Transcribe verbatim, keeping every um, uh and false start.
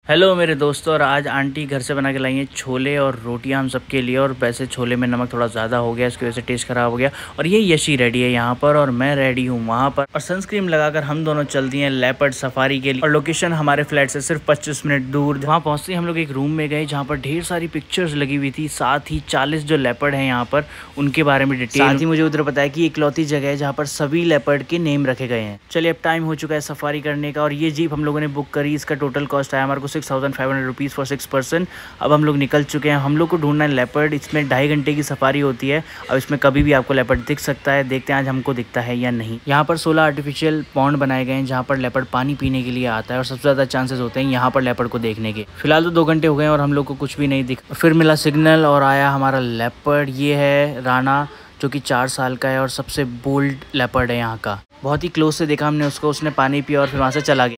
Hello मेरे दोस्तों, और आज आंटी घर से बना के लाई हैं छोले और रोटियां हम सबके लिए। और वैसे छोले में नमक थोड़ा ज़्यादा हो गया, इसकी वजह से टेस्ट ख़राब हो गया। और ये यशी रेडी है यहाँ पर और मैं रेडी हूँ वहाँ पर। और सनस्क्रीन लगाकर हम दोनों चल दिए हैं लेपर्ड सफारी के लिए। और लोकेशन हमारे फ्लैट से सिर्फ पच्चीस मिनट दूर। वहाँ पहुँचते ही हम लोग एक रूम में गए जहाँ पर ढेर सारी पिक्चर्स लगी हुई थी, साथ ही चालीस जो लेपर्ड हैं यहाँ पर उनके बारे में डिटेल। साथ ही मुझे उधर बताया कि इकलौती जगह है जहाँ पर सभी लेपर्ड के नेम रखे गए हैं। चलिए अब टाइम हो चुका है सफारी करने का। और ये जीप हम लोगों ने बुक करी, इसका टोटल कॉस्ट आया हमारे को six thousand five hundred rupees for six person. अब हम लोग निकल चुके हैं। हम लोग को ढूंढना है लेपर्ड। इसमें ढाई घंटे की सफारी होती है। अब इसमें कभी भी आपको लेपर्ड दिख सकता है। देखते हैं आज हमको दिखता है या नहीं। यहाँ पर सोलह आर्टिफिशियल पॉन्ड बनाए गए हैं जहाँ पर लेपर्ड पानी पीने के लिए आता है और सबसे ज़्यादा चांसेस होते हैं यहाँ पर लेपर्ड को देखने के। फिलहाल तो दो घंटे हो गए और हम लोग को कुछ भी नहीं दिख। फिर मिला सिग्नल और आया हमारा लेपर्ड। ये है राणा, जो कि चार साल का है और सबसे बोल्ड लेपर्ड है यहाँ का। बहुत ही क्लोज से देखा हमने उसको, उसने पानी पिया और फिर वहाँ से चला गया।